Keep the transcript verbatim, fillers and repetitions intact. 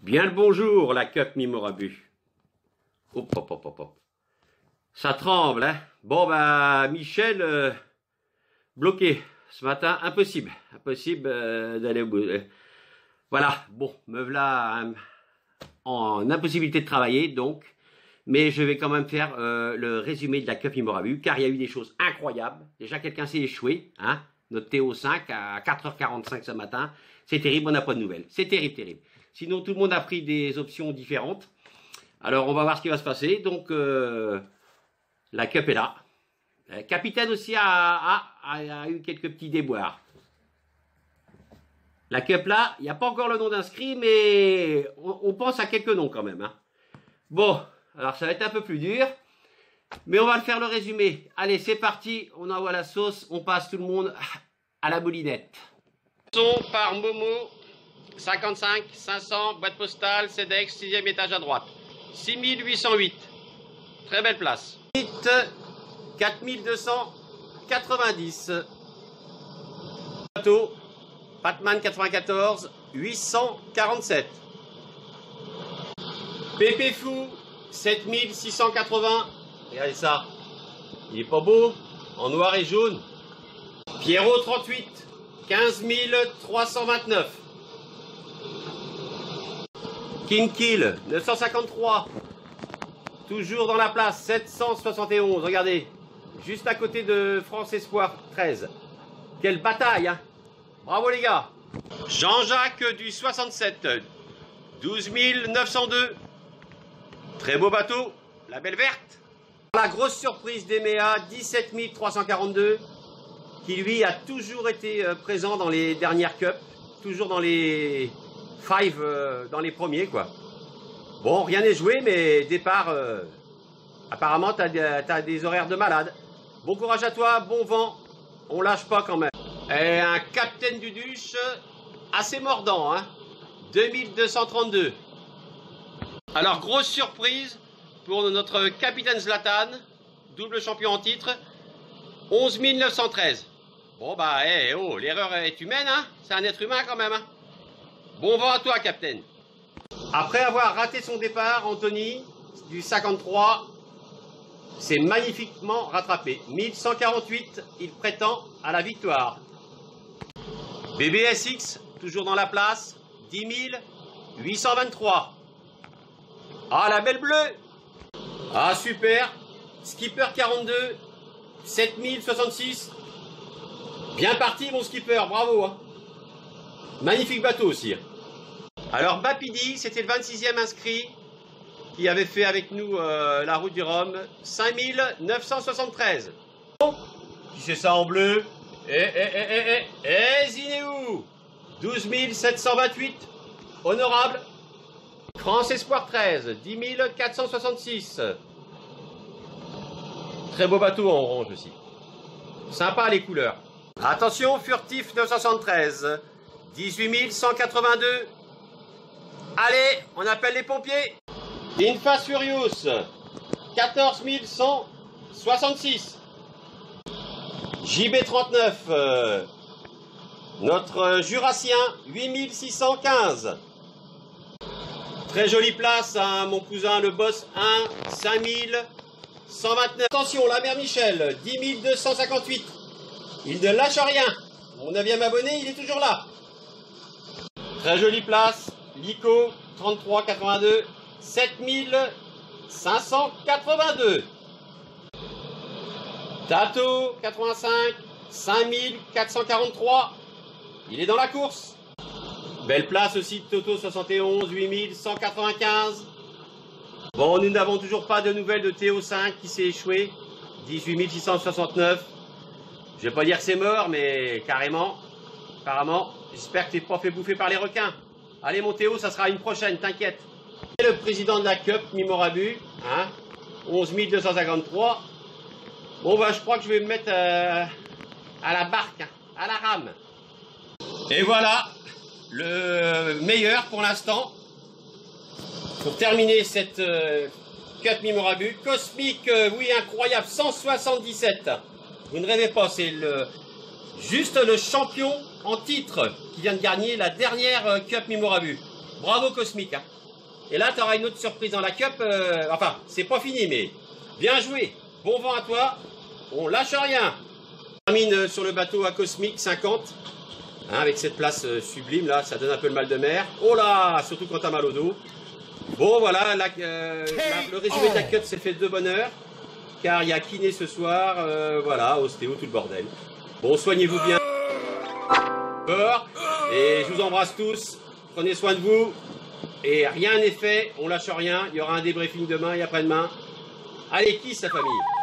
Bien le bonjour, la Cup Mimorabu. Hop, hop, hop, hop, hop. Ça tremble, hein. Bon, bah, Michel, euh, bloqué. Ce matin, impossible. Impossible euh, d'aller au bout. Euh, voilà, bon, me voilà hein, en impossibilité de travailler, donc. Mais je vais quand même faire euh, le résumé de la Cup Mimorabu, car il y a eu des choses incroyables. Déjà, quelqu'un s'est échoué, hein. Notre T O cinq à quatre heures quarante-cinq ce matin. C'est terrible, on n'a pas de nouvelles. C'est terrible, terrible. Sinon, tout le monde a pris des options différentes. Alors, on va voir ce qui va se passer. Donc, euh, la Cup est là. Le capitaine aussi a, a, a, a eu quelques petits déboires. La Cup là, il n'y a pas encore le nom d'inscrit, mais on, on pense à quelques noms quand même. Hein. Bon, alors ça va être un peu plus dur. Mais on va le faire le résumé. Allez, c'est parti. On envoie la sauce. On passe tout le monde à la moulinette. Son par Momo. cinquante-cinq cinq cents, boîte postale, CEDEX, sixième étage à droite. six mille huit cent huit. Très belle place. quatre mille deux cent quatre-vingt-dix. Bateau. Patman quatre-vingt-quatorze, huit cent quarante-sept. Pépé Fou, sept mille six cent quatre-vingts. Regardez ça. Il est pas beau. En noir et jaune. Pierrot trente-huit, quinze mille trois cent vingt-neuf. King Kill, neuf cent cinquante-trois. Toujours dans la place, sept cent soixante et onze. Regardez, juste à côté de France Espoir treize. Quelle bataille, hein. Bravo les gars. Jean-Jacques du soixante-sept, douze mille neuf cent deux. Très beau bateau, la belle verte. La grosse surprise d'Emea, dix-sept mille trois cent quarante-deux, qui lui a toujours été présent dans les dernières cups, toujours dans les five, euh, dans les premiers quoi. Bon, rien n'est joué, mais départ, euh, apparemment t'as t'as des horaires de malade. Bon courage à toi, bon vent, on lâche pas quand même. Et un Captain Duduche assez mordant, hein, deux mille deux cent trente-deux. Alors grosse surprise pour notre capitaine Zlatan, double champion en titre, onze mille neuf cent treize. Bon bah, hey, oh, l'erreur est humaine, hein, c'est un être humain quand même. Hein. Bon vent à toi, capitaine. Après avoir raté son départ, Anthony, du cinquante-trois, s'est magnifiquement rattrapé. mille cent quarante-huit, il prétend à la victoire. B B S X, toujours dans la place, dix mille huit cent vingt-trois. Ah, la belle bleue. Ah, super. Skipper quarante-deux, sept mille soixante-six. Bien parti, mon skipper, bravo. Hein. Magnifique bateau aussi. Alors Bapidi, c'était le vingt-sixième inscrit qui avait fait avec nous euh, la route du Rhum, cinq mille neuf cent soixante-treize. Qui c'est ça en bleu? Eh, eh, eh, eh, eh, eh, Zinéou, douze mille sept cent vingt-huit, honorable. France Espoir treize, dix mille quatre cent soixante-six. Très beau bateau en orange aussi. Sympa les couleurs. Attention, Furtif neuf cent soixante-treize, dix-huit mille cent quatre-vingt-deux. Allez, on appelle les pompiers. Infast Furious, quatorze mille cent soixante-six. J B trente-neuf, euh, notre Jurassien, huit mille six cent quinze. Très jolie place, hein, mon cousin le boss un, cinq mille cent vingt-neuf. Attention, la mère Michel, dix mille deux cent cinquante-huit. Il ne lâche rien. Mon neuvième abonné, il est toujours là. Très jolie place. Lico, trente-trois quatre-vingt-deux, sept mille cinq cent quatre-vingt-deux. Tato, quatre-vingt-cinq, cinq mille quatre cent quarante-trois. Il est dans la course. Belle place aussi de Toto, soixante et onze, huit mille cent quatre-vingt-quinze. Bon, nous n'avons toujours pas de nouvelles de T O cinq qui s'est échoué. dix-huit mille six cent soixante-neuf. Je vais pas dire que c'est mort, mais carrément. Apparemment, j'espère que t'es pas fait bouffer par les requins. Allez, mon Théo, ça sera une prochaine, t'inquiète. Le président de la Cup, Mimorabu, hein, onze mille deux cent cinquante-trois. Bon, bah, je crois que je vais me mettre euh, à la barque, hein, à la rame. Et voilà, le meilleur pour l'instant. Pour terminer cette euh, Cup Mimorabu. Cosmique, euh, oui, incroyable, cent soixante-dix-sept. Vous ne rêvez pas, c'est le juste le champion en titre qui vient de gagner la dernière Cup Mimorabu. Bravo Cosmic. Hein. Et là, tu auras une autre surprise dans la cup. Euh, enfin, c'est pas fini, mais bien joué. Bon vent à toi. On lâche rien. On termine sur le bateau à Cosmic cinquante. Hein, avec cette place euh, sublime, là, ça donne un peu le mal de mer. Oh là, surtout quand t'as mal au dos. Bon, voilà, la, euh, la, le résumé de la cut s'est fait de bonne heure. Car il y a kiné ce soir. Euh, voilà, ostéo, tout le bordel. Bon, soignez-vous bien. Et je vous embrasse tous. Prenez soin de vous. Et rien n'est fait, on lâche rien. Il y aura un débriefing demain et après-demain. Allez, kiss la famille.